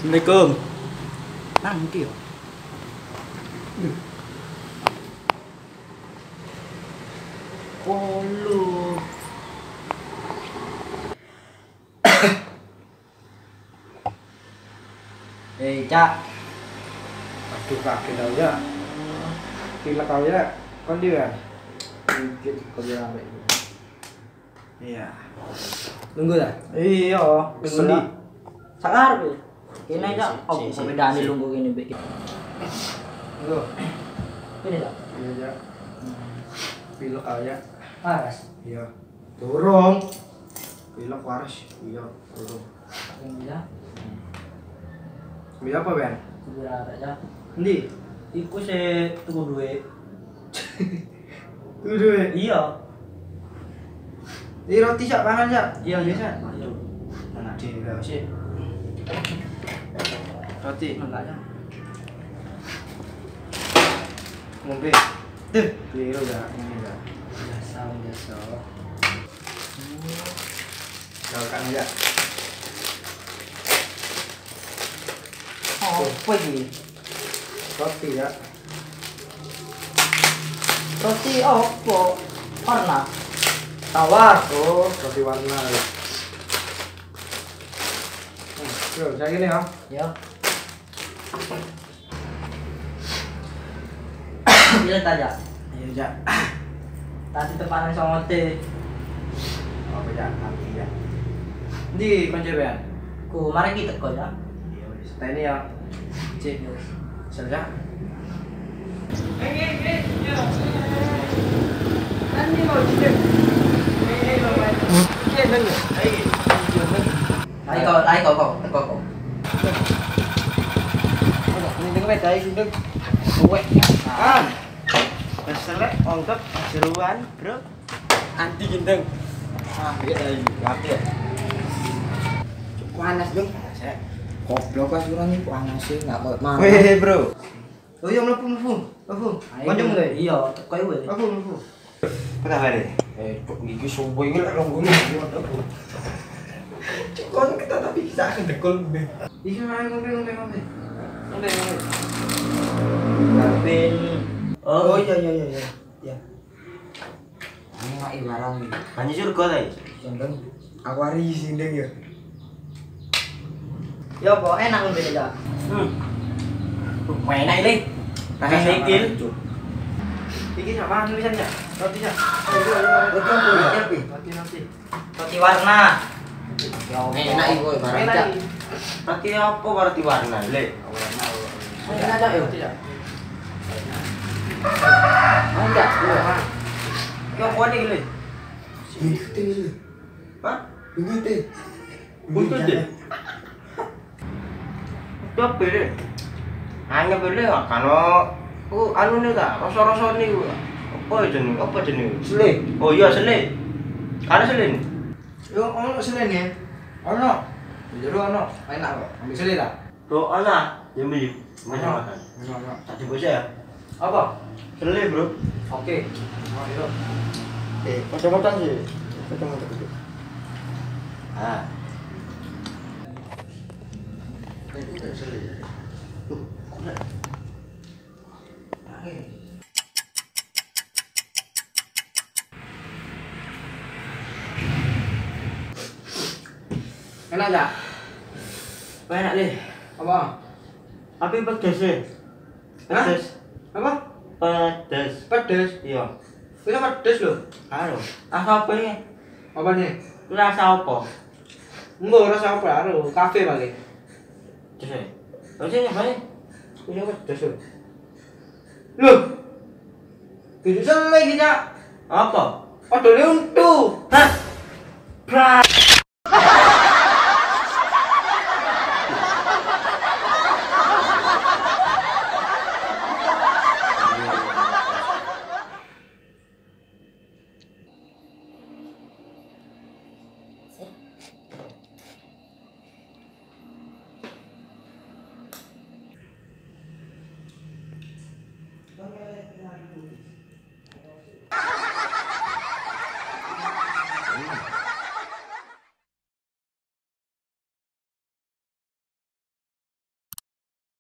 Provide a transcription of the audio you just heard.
Assalamualaikum. Nang iki yo. Oh lu. Cak. Aduh kaget aja. Pilek aja. Kan dia. Dikit kerja sampai. Iya. Nunggu dah. Iya, Nunggu di. Sakar be. Kene cak, oh bedane lungguh kene be. Nunggu. Ini cak. Iya aja. Pilek aja. Waras. Iya. Turun. Pilek waras. Iya, turun. Ini ya. Ambil apa, Ben? Berapa cak? Endi? Iku se tuku duit. Tuh duit. Iya. Ini roti sak pangan sak. Iya biasa. Ayo. Anak di berapa sih? Roti. Enggak cak. Ngombe. Tuh, keliru ya, ini ya. Biasa. Galkan aja. Oh, apa ini? Roti ya. Roti apa? Warna. Tawar tuh, roti warna. Yo, saya gini ya. Ya. Bilang aja. Ayo, Jak. Tadi tepanan sama teh. Oh, beda nanti ya. Di kunci Ben. Ku mari kita kok ya. Iya, setelah ini ya. Cik, selesai. Nanti mau cik. Ayo kau, teko kau. Ini dengan beda ini. Kowe. Kan. Keselek ongkep jeruan, Bro. Anti gendeng. Ah, iya ayo. Ngerti ya? Panas dong. Goblok kan surang ini panas sih enggak mau mana. Weh, Bro. Oh iya mlebu. Kanjeng lho. Iya, teko wae. Mlebu. Apa kabar? Iki subuh iki lek longgone kon kita tapi bisa ndekul. Iki main ngombe. Kapin. Oh iya. Ya. Ini nggak ibaran. Banyak surga tadi. Gendeng. Aku hari sindeng ya. Ya kok enak ngombe aja. Enak ini. Kasih sikil. Iki sama tulisannya. Roti ya. Roti warna. Ya enak iku ibaran. Roti apa roti warna? Le. Enak aja yo. Enggak. Yo kok ini le. Ngikutin itu. Hah? Ngikutin. Butuh deh. Coba deh. Hanya boleh kan anu nih tak, rasa-rasa nih apa jenis? Sele. Oh iya sele. Ada sele nih. Yo ono sele nih. Ono. Jero ono. Enak kok. Ambil sele ta? Bro, ana yang beli makan. Ono. Tadi bos ya. Apa? Sele bro. Oke. Oh, iya. Macam-macam sih. Macam-macam. Ah. Itu sele. Tuh, kena. Enak enggak? Enak deh. Apa? Tapi pedes deh. Pedes. Apa? Pedes. Pedes. Iya. Bisa pedes loh. Halo. Rasa apa ini? Apa nih? Rasa apa? Enggak rasa apa aru, kafe paling. Pedes ya. Terus ini apa nih? Bisa pedes loh. Loh. Itu sele kita. Apa? Padahal untuk. Hah? Pra.